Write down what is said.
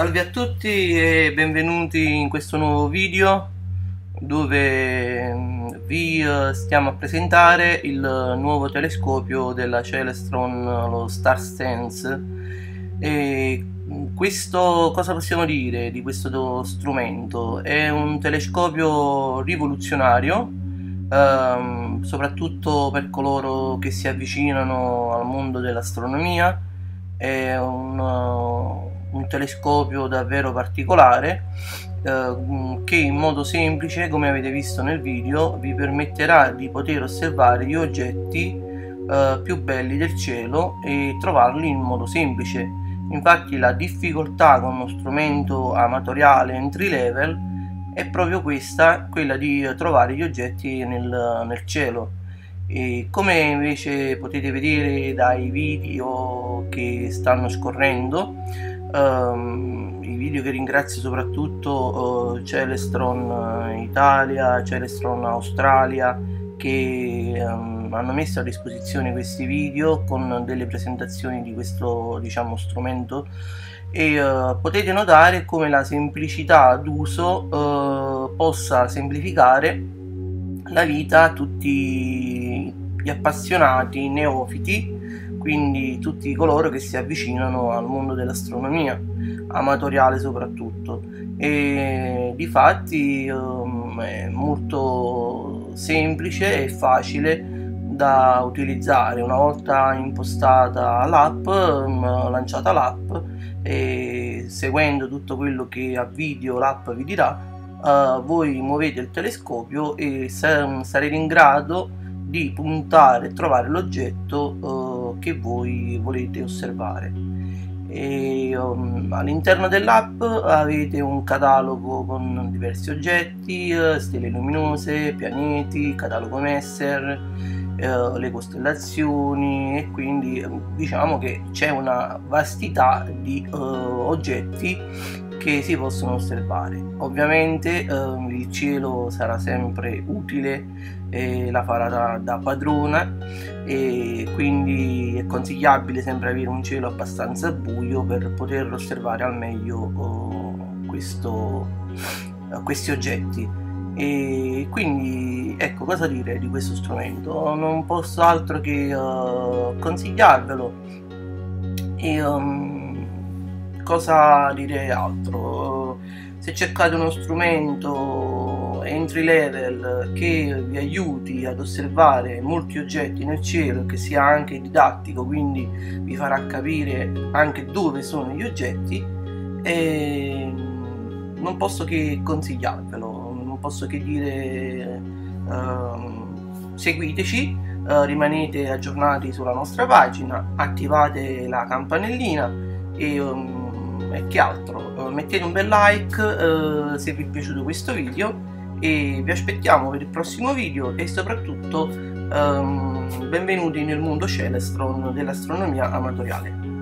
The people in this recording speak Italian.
Salve a tutti e benvenuti in questo nuovo video dove vi stiamo a presentare il nuovo telescopio della Celestron, lo Star Sense. E questo, cosa possiamo dire di questo strumento? È un telescopio rivoluzionario, soprattutto per coloro che si avvicinano al mondo dell'astronomia. È un telescopio davvero particolare che in modo semplice, come avete visto nel video, vi permetterà di poter osservare gli oggetti più belli del cielo e trovarli in modo semplice. Infatti la difficoltà con uno strumento amatoriale entry level è proprio questa, quella di trovare gli oggetti nel cielo. E come invece potete vedere dai video che stanno scorrendo, i video che ringrazio soprattutto Celestron Italia, Celestron Australia, che hanno messo a disposizione questi video con delle presentazioni di questo, diciamo, strumento, e potete notare come la semplicità d'uso possa semplificare la vita a tutti gli appassionati neofiti, quindi tutti coloro che si avvicinano al mondo dell'astronomia amatoriale soprattutto. E difatti è molto semplice e facile da utilizzare. Una volta impostata l'app, lanciata l'app, e seguendo tutto quello che a video l'app vi dirà, voi muovete il telescopio e sarete in grado di puntare e trovare l'oggetto che voi volete osservare. All'interno dell'app avete un catalogo con diversi oggetti, stelle luminose, pianeti, catalogo Messer, le costellazioni, e quindi diciamo che c'è una vastità di oggetti che si possono osservare. Ovviamente il cielo sarà sempre utile, la farà da padrona, e quindi è consigliabile sempre avere un cielo abbastanza buio per poter osservare al meglio questi oggetti. E quindi ecco, cosa dire di questo strumento? Non posso altro che consigliarvelo. E cosa dire altro? Se cercate uno strumento entry level che vi aiuti ad osservare molti oggetti nel cielo e che sia anche didattico, quindi vi farà capire anche dove sono gli oggetti, non posso che consigliarvelo, non posso che dire seguiteci, rimanete aggiornati sulla nostra pagina, attivate la campanellina e che altro, mettete un bel like se vi è piaciuto questo video, e vi aspettiamo per il prossimo video. E soprattutto benvenuti nel mondo Celestron dell'astronomia amatoriale.